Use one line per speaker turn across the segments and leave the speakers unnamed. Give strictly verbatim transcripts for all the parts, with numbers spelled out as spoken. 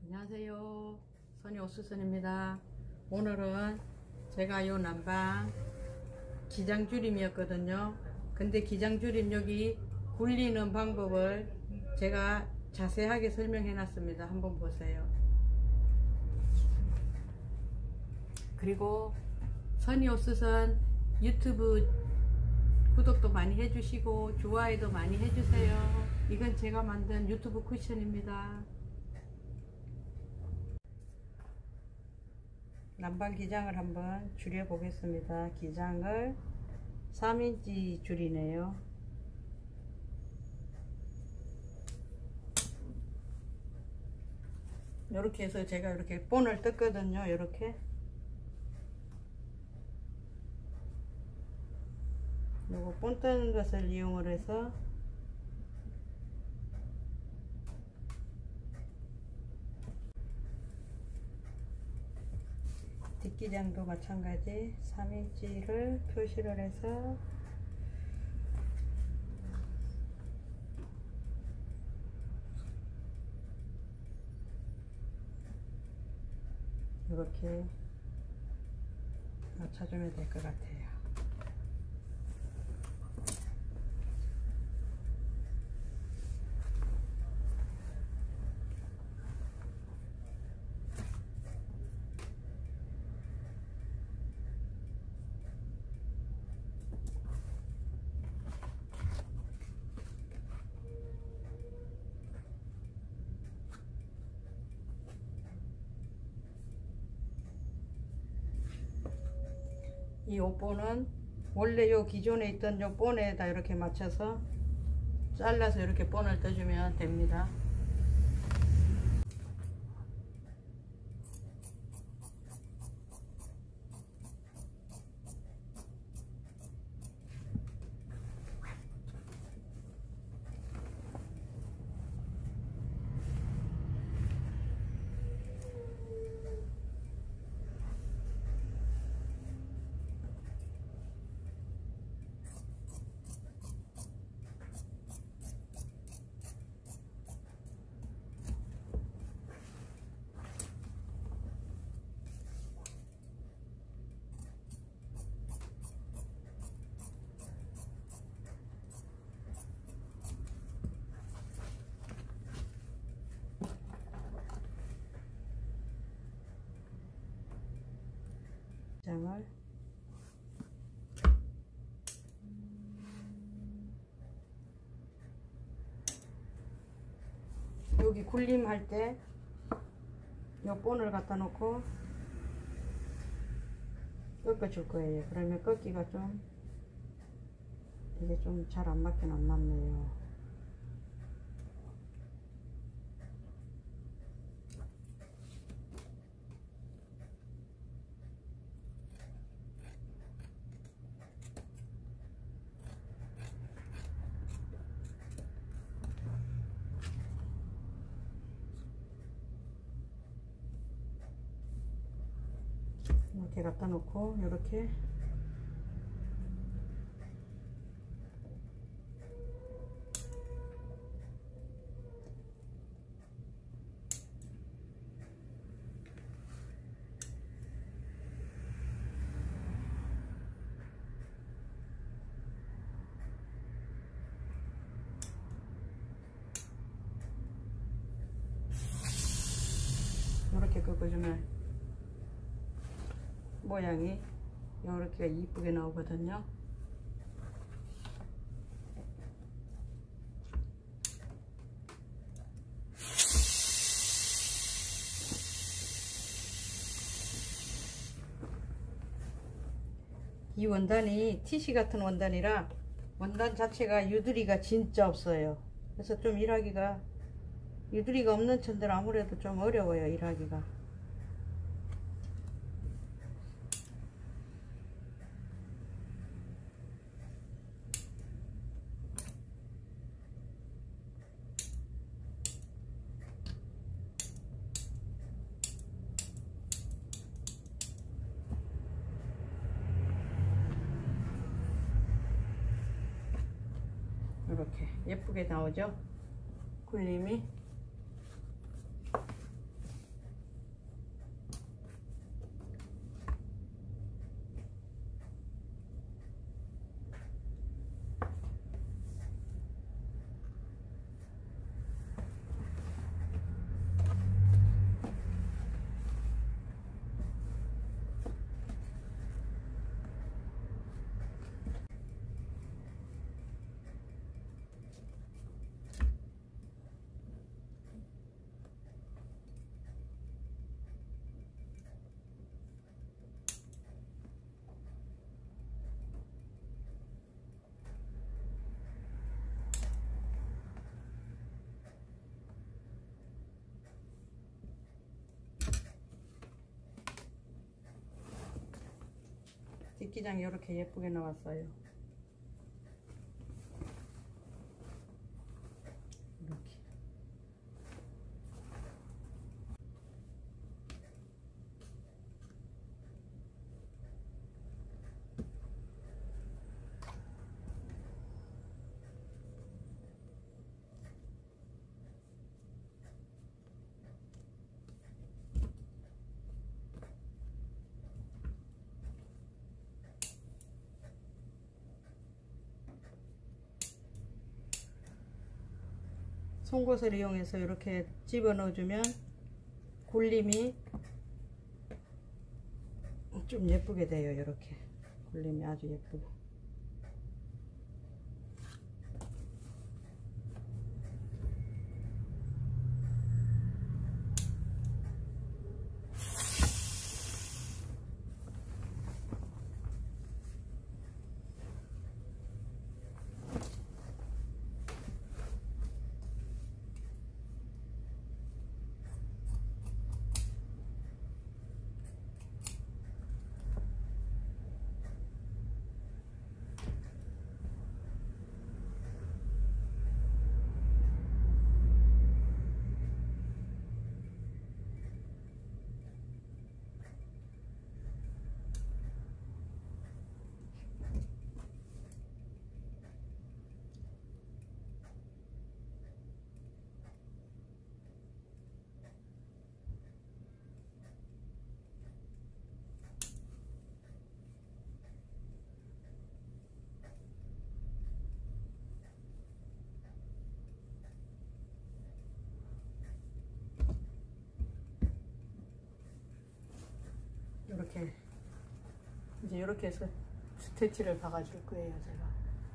안녕하세요. 선희 옥수선입니다. 오늘은 제가 요 난방 기장줄임이었거든요. 근데 기장줄임 여기 굴리는 방법을 제가 자세하게 설명해 놨습니다. 한번 보세요. 그리고 선희 옥수선 유튜브 구독도 많이 해주시고 좋아요도 많이 해주세요. 이건 제가 만든 유튜브 쿠션입니다. 난방 기장을 한번 줄여 보겠습니다. 기장을 삼 인치 줄이네요. 이렇게 해서 제가 이렇게 본을 떴거든요. 이렇게 요거 본 뜨는 것을 이용을 해서 뒷기장도 마찬가지 삼 인치를 표시를 해서 이렇게 맞춰주면 될 것 같아요. 이 옷본은 원래 요 기존에 있던 요 본에다 이렇게 맞춰서 잘라서 이렇게 본을 떠주면 됩니다. 장을 여기 굴림할 때 요 본을 갖다 놓고 꺾어 줄 거예요. 그러면 꺾기가 좀 이게 좀 잘 안 맞긴 안 맞네요. 이렇게 갖다 놓고 이렇게 이렇게 꺾어주면 모양이 이렇게 이쁘게 나오거든요. 이 원단이 티시 같은 원단이라 원단 자체가 유두리가 진짜 없어요. 그래서 좀 일하기가 유두리가 없는 천들은 아무래도 좀 어려워요. 일하기가. 이렇게 예쁘게 나오죠. 굴림이 기장이 이렇게 예쁘게 나왔어요. 이렇게. 송곳을 이용해서 이렇게 집어 넣어주면 굴림이 좀 예쁘게 돼요. 이렇게 굴림이 아주 예쁘게. 이렇게 이제 이렇게 해서 스티치를 박아줄 거예요, 제가.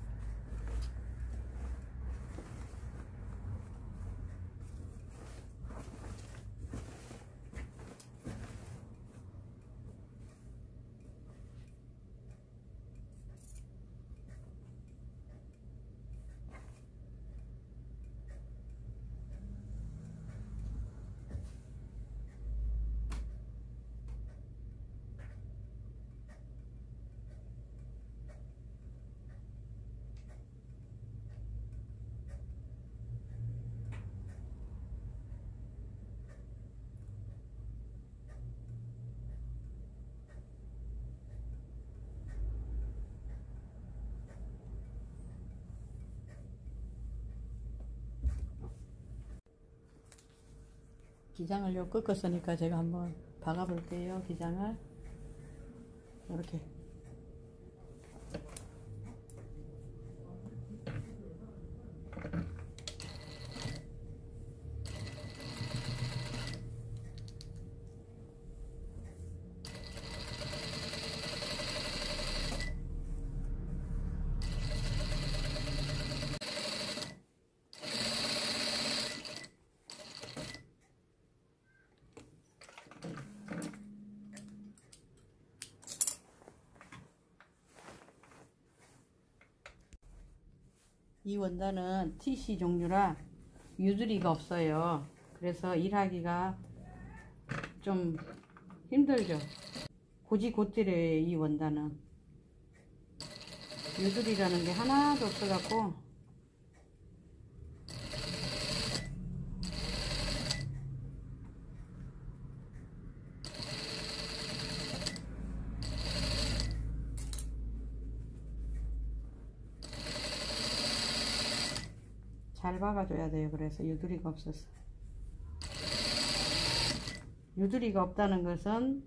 기장을 요 꺾었으니까 제가 한번 박아 볼게요. 기장을 이렇게. 이 원단은 티씨 종류라 유두리가 없어요. 그래서 일하기가 좀 힘들죠. 고지고대로예요. 이 원단은 유두리라는 게 하나도 없어갖고 잘 박아줘야 돼요. 그래서 유두리가 없어서. 유두리가 없다는 것은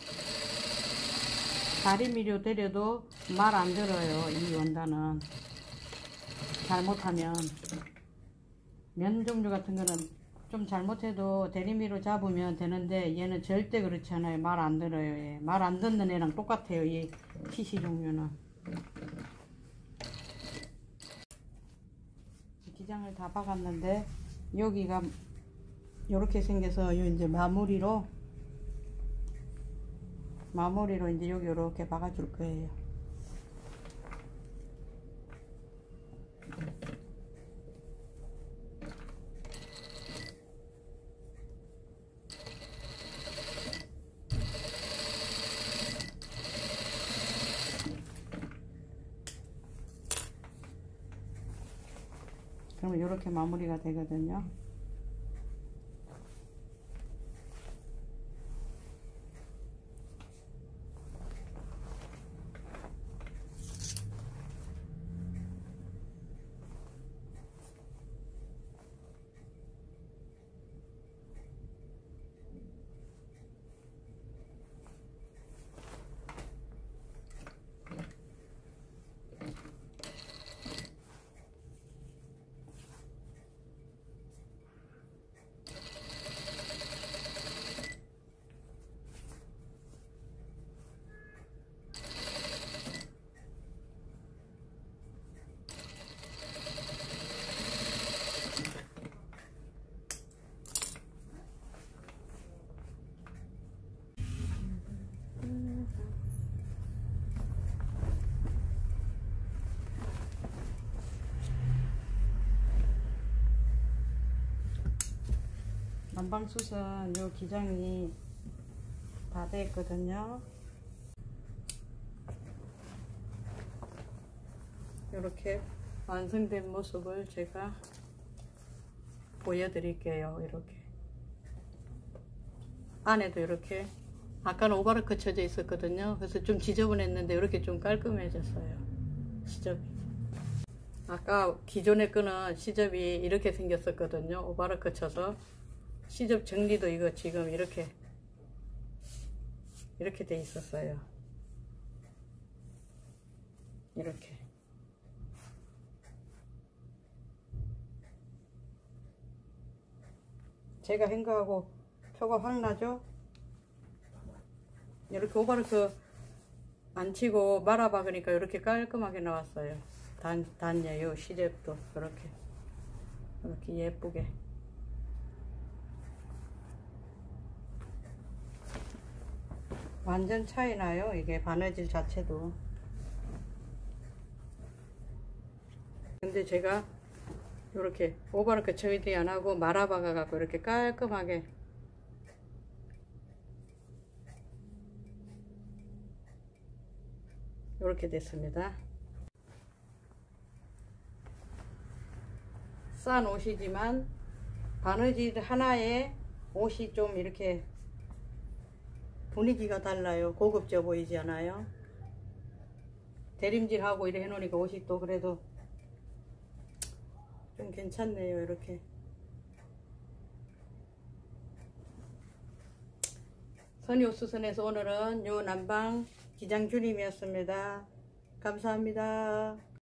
다리미로 때려도 말 안 들어요. 이 원단은 잘못하면. 면 종류 같은 거는 좀 잘못해도 대리미로 잡으면 되는데 얘는 절대 그렇지 않아요. 말 안 들어요. 말 안 듣는 애랑 똑같아요. 이 티씨 종류는. 기장을 다 박았는데 여기가 이렇게 생겨서 요 이제 마무리로 마무리로 이제 여기 이렇게 박아줄 거예요. 그러면 이렇게 마무리가 되거든요. 난방숯은 요 기장이 다 돼 있거든요. 이렇게 완성된 모습을 제가 보여드릴게요. 이렇게 안에도 이렇게 아까는 오바르크 쳐져 있었거든요. 그래서 좀 지저분했는데 이렇게 좀 깔끔해졌어요. 시접이 아까 기존에 끄는 시접이 이렇게 생겼었거든요. 오바르크 쳐서 시접 정리도 이거 지금 이렇게 이렇게 돼 있었어요. 이렇게 제가 한 거하고 표가 확 나죠? 이렇게 오바르크 안 치고 말아 박으니까 이렇게 깔끔하게 나왔어요. 단, 단예요. 시접도 이렇게 이렇게 예쁘게. 완전 차이 나요. 이게 바느질 자체도. 근데 제가 이렇게 오바르크 처리 안 하고 말아 박아 갖고 이렇게 깔끔하게 이렇게 됐습니다. 싼 옷이지만 바느질 하나에 옷이 좀 이렇게 분위기가 달라요. 고급져 보이지 않아요? 대림질하고 이래 해놓으니까 옷이 또 그래도 좀 괜찮네요. 이렇게 선이옥수선에서 오늘은 요 난방 기장주님이었습니다. 감사합니다.